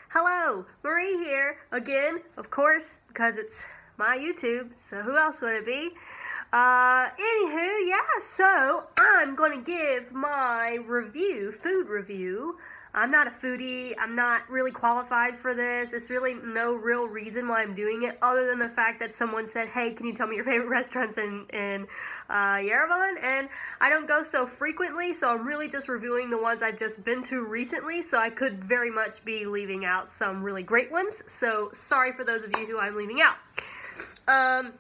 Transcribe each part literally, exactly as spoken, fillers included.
Hello, Marie here, again, of course, because it's my YouTube, so who else would it be? Uh, anywho, yeah, so I'm going to give my review, food review. I'm not a foodie, I'm not really qualified for this. It's really no real reason why I'm doing it, other than the fact that someone said, hey, can you tell me your favorite restaurants in, in uh, Yerevan? And I don't go so frequently, so I'm really just reviewing the ones I've just been to recently, so I could very much be leaving out some really great ones, so sorry for those of you who I'm leaving out. Um,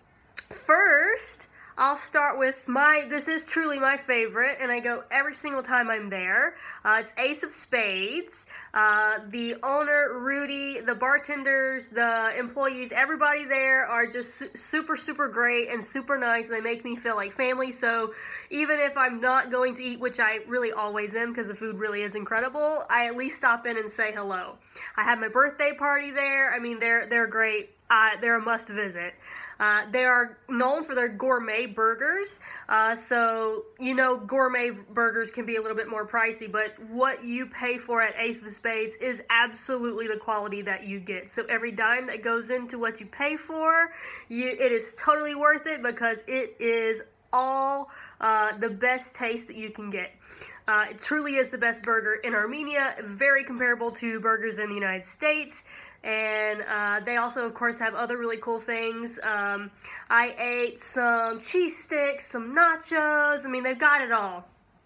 first, I'll start with my, this is truly my favorite, and I go every single time I'm there. Uh, it's Ace of Spades. Uh, the owner, Rudy, the bartenders, the employees, everybody there are just su super, super great and super nice, and they make me feel like family. So even if I'm not going to eat, which I really always am because the food really is incredible, I at least stop in and say hello. I had my birthday party there. I mean, they're, they're great. Uh, they're a must visit. Uh, they are known for their gourmet burgers, uh, so, you know, gourmet burgers can be a little bit more pricey, but what you pay for at Ace of Spades is absolutely the quality that you get. So every dime that goes into what you pay for, you, it is totally worth it because it is all uh, the best taste that you can get. Uh, it truly is the best burger in Armenia, very comparable to burgers in the United States. And uh, they also, of course, have other really cool things. Um, I ate some cheese sticks, some nachos. I mean, they've got it all.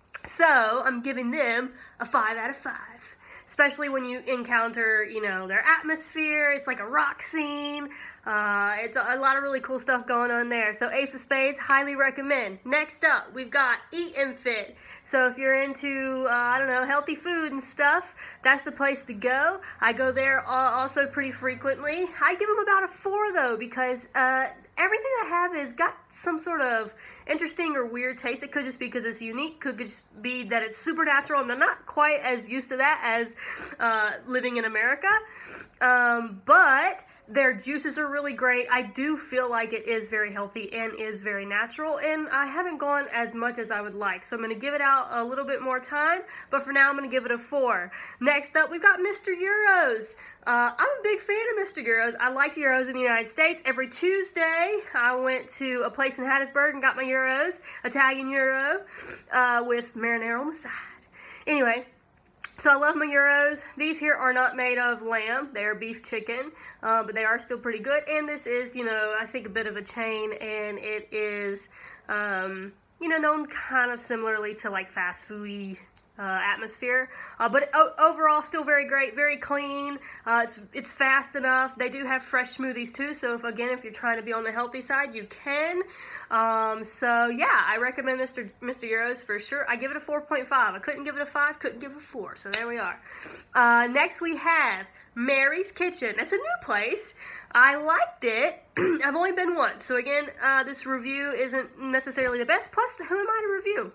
So I'm giving them a five out of five. Especially when you encounter, you know, their atmosphere. It's like a rock scene. Uh, it's a, a lot of really cool stuff going on there. So Ace of Spades, highly recommend. Next up, we've got Eat and Fit. So if you're into, uh, I don't know, healthy food and stuff, that's the place to go. I go there also pretty frequently. I give them about a four though, because uh, everything I have has got some sort of interesting or weird taste. It could just be because it's unique, could just be that it's supernatural, and I'm not quite as used to that as uh, living in America. Um, but their juices are really great. I do feel like it is very healthy and is very natural, and I haven't gone as much as I would like, so I'm going to give it out a little bit more time, but for now I'm going to give it a four. Next up, we've got Mister Euros. Uh, I'm a big fan of Mister Euros. I like Euros in the United States. Every Tuesday, I went to a place in Hattiesburg and got my Euros, Italian Euro, uh, with marinara on the side. Anyway, so I love my Euros. These here are not made of lamb. They are beef chicken, uh, but they are still pretty good. And this is, you know, I think a bit of a chain, and it is, um, you know, known kind of similarly to like fast foody uh, atmosphere. Uh, but overall, still very great, very clean. Uh, it's, it's fast enough. They do have fresh smoothies too. So if, again, if you're trying to be on the healthy side, you can. Um, so yeah, I recommend Mister Mister Euros for sure. I give it a four point five. I couldn't give it a five, couldn't give it a four. So there we are. Uh, next we have Mary's Kitchen. It's a new place. I liked it. I've only been once. So again, uh, this review isn't necessarily the best. Plus, who am I to review?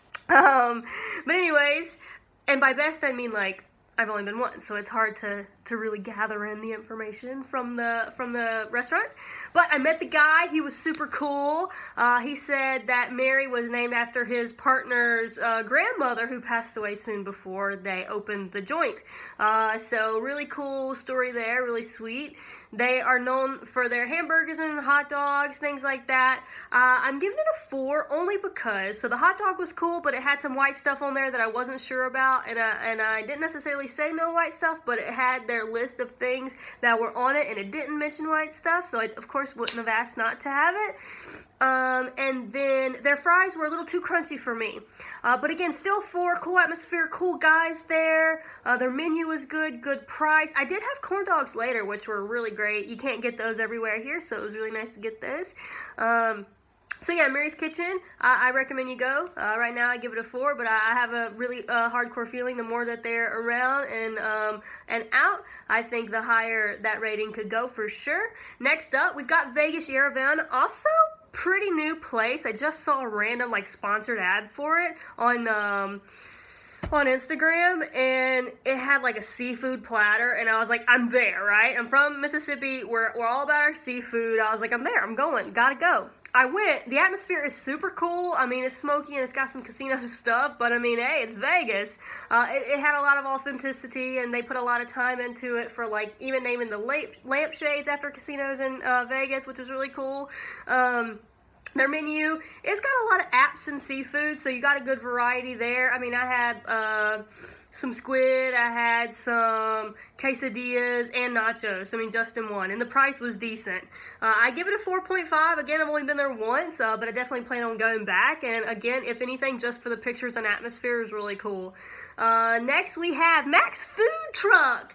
Um, but anyways, and by best I mean like, I've only been once, so it's hard to, to really gather in the information from the from the restaurant. But I met the guy. He was super cool. Uh, he said that Mary was named after his partner's uh, grandmother, who passed away soon before they opened the joint. Uh, so really cool story there, really sweet. They are known for their hamburgers and hot dogs, things like that. Uh, I'm giving it a four only because, so the hot dog was cool, but it had some white stuff on there that I wasn't sure about, and, uh, and I didn't necessarily say no white stuff, but it had their list of things that were on it, and it didn't mention white stuff, so I, of course, wouldn't have asked not to have it. Um, and then their fries were a little too crunchy for me. Uh, but again, still four, cool atmosphere, cool guys there. Uh, their menu was good, good price. I did have corn dogs later, which were really great. You can't get those everywhere here, so it was really nice to get those. Um, So yeah, Mary's Kitchen, I, I recommend you go. Uh, right now I give it a four, but I, I have a really uh, hardcore feeling the more that they're around and um, and out, I think the higher that rating could go for sure. Next up, we've got Vegas Yerevan, also pretty new place. I just saw a random like sponsored ad for it on um, on Instagram, and it had like a seafood platter, and I was like, I'm there, right? I'm from Mississippi. We're, we're all about our seafood. I was like, I'm there. I'm going. Gotta go. I went, the atmosphere is super cool. I mean, it's smoky and it's got some casino stuff, but I mean, hey, it's Vegas. Uh, it, it had a lot of authenticity, and they put a lot of time into it for, like, even naming the lamp, lampshades after casinos in uh, Vegas, which was really cool. Um, their menu, it's got a lot of apps and seafood, so you got a good variety there. I mean, I had uh, some squid, I had some quesadillas, and nachos. I mean, just in one. And the price was decent. Uh, I give it a four point five. Again, I've only been there once, uh, but I definitely plan on going back. And again, if anything, just for the pictures and atmosphere is really cool. Uh, next, we have Mac's Food Truck.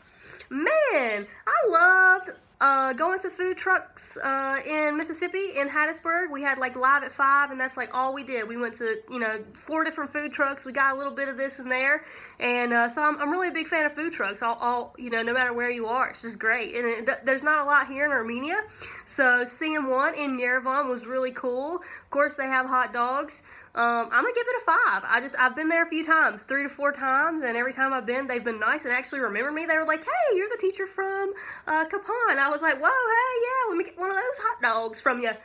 Man, I loved uh, going to food trucks uh, in Mississippi, in Hattiesburg. We had like Live at five, and that's like all we did. We went to, you know, four different food trucks. We got a little bit of this and there, and uh, so I'm, I'm really a big fan of food trucks. All, all, you know, no matter where you are, it's just great. And it, there's not a lot here in Armenia, so seeing one in Yerevan was really cool. Of course, they have hot dogs. Um, I'm gonna give it a five. I just, I've been there a few times, three to four times, and every time I've been, they've been nice and actually remember me. They were like, hey, you're the teacher from uh, Capon. I was like, whoa, hey, yeah, let me get one of those hot dogs from you.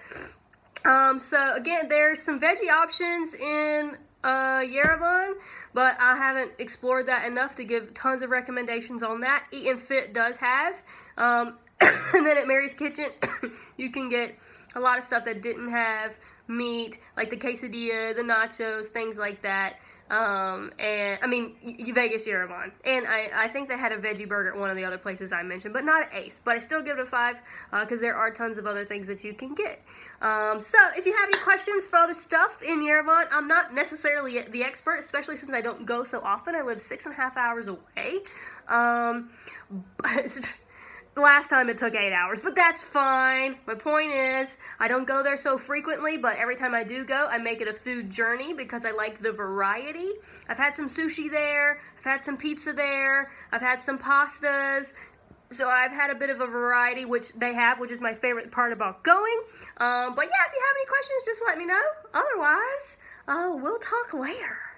Um, so again, there's some veggie options in uh, Yerevan, but I haven't explored that enough to give tons of recommendations on that. Eat and Fit does have. Um, and then at Mary's Kitchen, you can get a lot of stuff that didn't have meat, like the quesadilla, the nachos, things like that. Um, and I mean, Vegas, Yerevan. And I, I think they had a veggie burger at one of the other places I mentioned, but not at Ace. But I still give it a five because uh, there are tons of other things that you can get. Um, so if you have any questions for other stuff in Yerevan, I'm not necessarily the expert, especially since I don't go so often. I live six and a half hours away. Um, but last time it took eight hours, but that's fine. My point is, I don't go there so frequently, but every time I do go, I make it a food journey because I like the variety. I've had some sushi there, I've had some pizza there, I've had some pastas, so I've had a bit of a variety, which they have, which is my favorite part about going. Um, but yeah, if you have any questions, just let me know. Otherwise, uh, we'll talk later.